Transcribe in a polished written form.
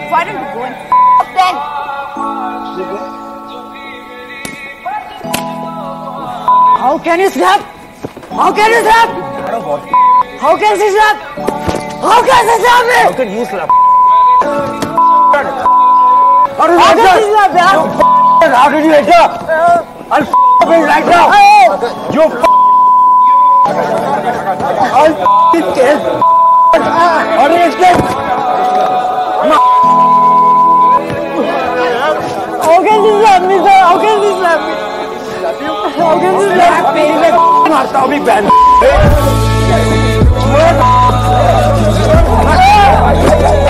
Why don't you go and then? How can you slap? How can you slap? How can she slap? How can she slap me? How can you slap? How can she slap me? How did you enter? I'll f*** you right now. You f***. I'll f*** kill. How do you explain? How can she slap me, sir? How can she slap me? How can she slap me? मैं मारता हूँ भी बहन